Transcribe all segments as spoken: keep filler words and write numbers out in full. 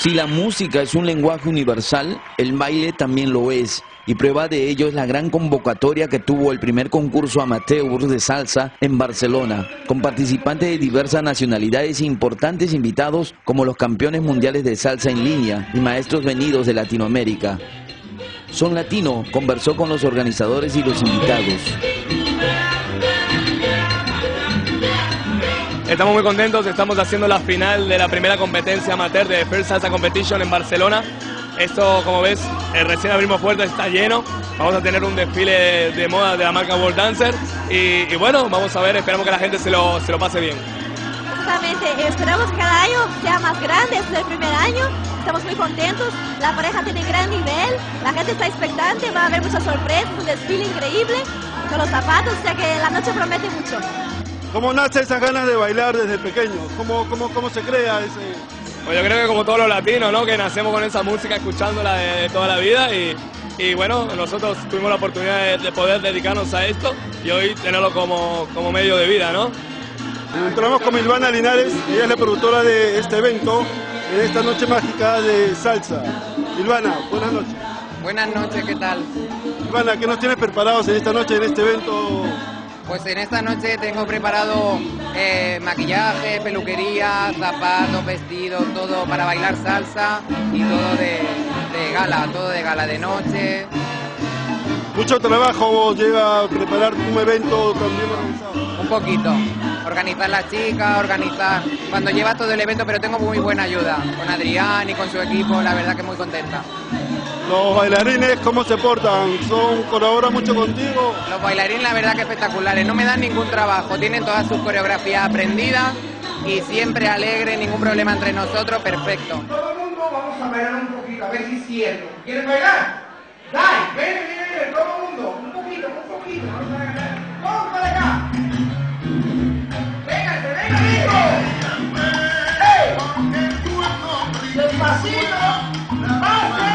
Si la música es un lenguaje universal, el baile también lo es. Y prueba de ello es la gran convocatoria que tuvo el primer concurso amateur de salsa en Barcelona, con participantes de diversas nacionalidades e importantes invitados como los campeones mundiales de salsa en línea y maestros venidos de Latinoamérica. Son Latino conversó con los organizadores y los invitados. Estamos muy contentos, estamos haciendo la final de la primera competencia amateur de First Salsa Competition en Barcelona. Esto, como ves, el recién abrimos puertas, está lleno. Vamos a tener un desfile de moda de la marca World Dancer. Y, y bueno, vamos a ver, esperamos que la gente se lo, se lo pase bien. Exactamente, esperamos que cada año sea más grande, este es el primer año. Estamos muy contentos, la pareja tiene gran nivel, la gente está expectante, va a haber muchas sorpresas, un desfile increíble con los zapatos, o sea que la noche promete mucho. ¿Cómo nace esas ganas de bailar desde pequeño? ¿Cómo, cómo, cómo se crea ese...? Pues yo creo que como todos los latinos, ¿no? Que nacemos con esa música, escuchándola de, de toda la vida y, y bueno, nosotros tuvimos la oportunidad de, de poder dedicarnos a esto y hoy tenerlo como, como medio de vida, ¿no? Entramos con Ilvana Linares, ella es la productora de este evento, en esta noche mágica de salsa. Ilvana, buenas noches. Buenas noches, ¿qué tal? Ilvana, ¿qué nos tienes preparados en esta noche, en este evento? Pues en esta noche tengo preparado eh, maquillaje, peluquería, zapatos, vestidos, todo para bailar salsa y todo de, de gala, todo de gala de noche. Mucho trabajo lleva a preparar un evento también organizado. Un poquito, organizar las chicas, organizar, cuando lleva todo el evento, pero tengo muy buena ayuda con Adrián y con su equipo, la verdad que muy contenta. Los bailarines, ¿cómo se portan? ¿Son, colaboran mucho contigo? Los bailarines, la verdad que espectaculares, no me dan ningún trabajo, tienen todas sus coreografías aprendidas y siempre alegres, ningún problema entre nosotros, perfecto. Todo el mundo vamos a bailar un poquito, a ver si es cierto. ¿Quieren bailar? ¡Dai! ¡Ven, ven, ven! ¡Todo el mundo! Un poquito, un poquito. ¡Vamos para acá! ¡Vénganse, vengan, hijo! ¡Ey! ¡Despacito! ¡Pase!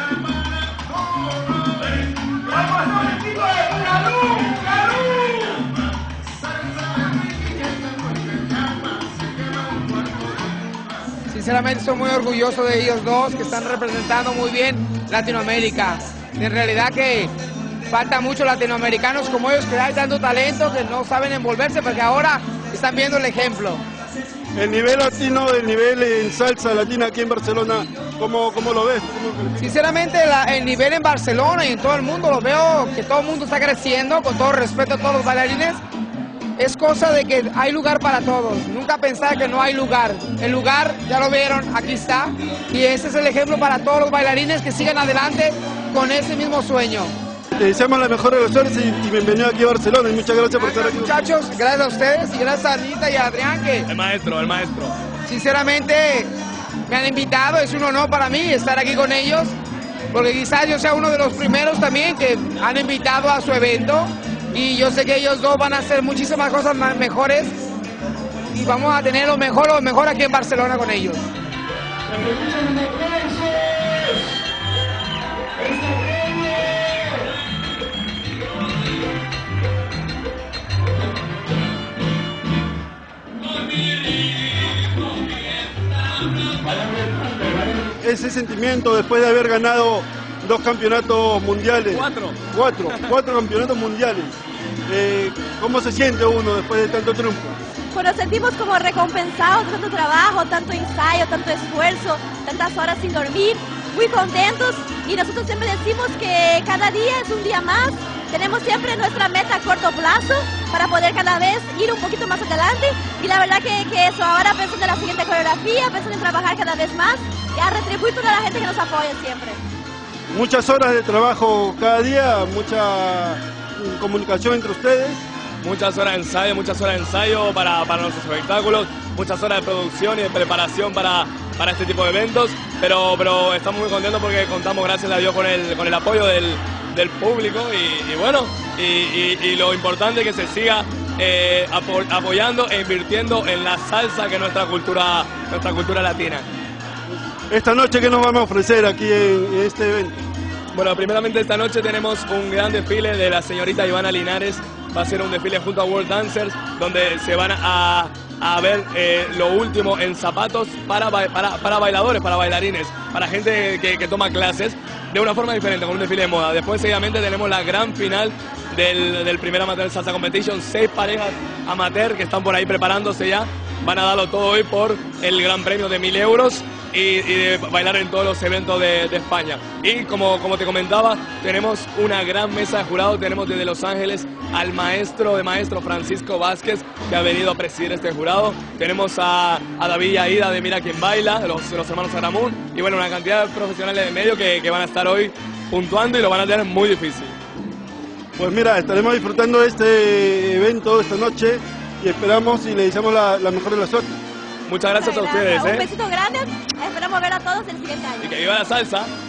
Sinceramente estoy muy orgulloso de ellos dos que están representando muy bien Latinoamérica. En realidad que falta muchos latinoamericanos como ellos que hay tanto talento que no saben envolverse porque ahora están viendo el ejemplo. El nivel latino, el nivel en salsa latina aquí en Barcelona, ¿cómo, cómo lo ves? ¿Cómo... Sinceramente la, el nivel en Barcelona y en todo el mundo lo veo que todo el mundo está creciendo, con todo respeto a todos los bailarines. Es cosa de que hay lugar para todos, nunca pensar que no hay lugar. El lugar, ya lo vieron, aquí está. Y ese es el ejemplo para todos los bailarines que sigan adelante con ese mismo sueño. Te deseamos la mejor de las suertes y, y bienvenido aquí a Barcelona y muchas gracias por estar aquí. Muchachos, gracias a ustedes y gracias a Anita y a Adrián que... El maestro, el maestro. Sinceramente me han invitado, es un honor para mí estar aquí con ellos, porque quizás yo sea uno de los primeros también que han invitado a su evento. Y yo sé que ellos dos van a hacer muchísimas cosas más mejores y vamos a tener lo mejor, lo mejor aquí en Barcelona con ellos. Ese sentimiento después de haber ganado dos campeonatos mundiales. Cuatro. Cuatro, cuatro campeonatos mundiales. Eh, ¿Cómo se siente uno después de tanto triunfo? Pues nos sentimos como recompensados, tanto trabajo, tanto ensayo, tanto esfuerzo, tantas horas sin dormir, muy contentos y nosotros siempre decimos que cada día es un día más, tenemos siempre nuestra meta a corto plazo para poder cada vez ir un poquito más adelante y la verdad que, que eso, ahora pensando en la siguiente coreografía, pensando en trabajar cada vez más y a retribuir toda la gente que nos apoya siempre. Muchas horas de trabajo cada día, mucha comunicación entre ustedes. Muchas horas de ensayo, muchas horas de ensayo para, para nuestros espectáculos, muchas horas de producción y de preparación para, para este tipo de eventos, pero, pero estamos muy contentos porque contamos, gracias a Dios, con el, con el apoyo del, del público y, y bueno, y, y, y lo importante es que se siga eh, apo apoyando e invirtiendo en la salsa que es nuestra cultura, nuestra cultura latina. Esta noche, ¿qué nos vamos a ofrecer aquí en, en este evento? Bueno, primeramente esta noche tenemos un gran desfile de la señorita Ilvana Linares. Va a ser un desfile junto a World Dancers, donde se van a, a ver eh, lo último en zapatos para, ba- para, para bailadores, para bailarines, para gente que, que toma clases de una forma diferente, con un desfile de moda. Después, seguidamente, tenemos la gran final del, del primer Amateur Salsa Competition. Seis parejas amateur que están por ahí preparándose ya. Van a darlo todo hoy por el gran premio de mil euros y, y de bailar en todos los eventos de, de España. Y como, como te comentaba, tenemos una gran mesa de jurados. Tenemos desde Los Ángeles al maestro de maestro Francisco Vázquez, que ha venido a presidir este jurado. Tenemos a, a David y Aida de Mira Quién Baila, los, los hermanos Aramún, y bueno, una cantidad de profesionales de medio que, que van a estar hoy puntuando y lo van a tener muy difícil. Pues mira, estaremos disfrutando de este evento esta noche y esperamos y le deseamos la, la mejor de las suertes. Muchas gracias a Muchas ustedes. gracias. ¿eh? Un besito grande. Esperamos ver a todos el siguiente año. Y que viva la salsa.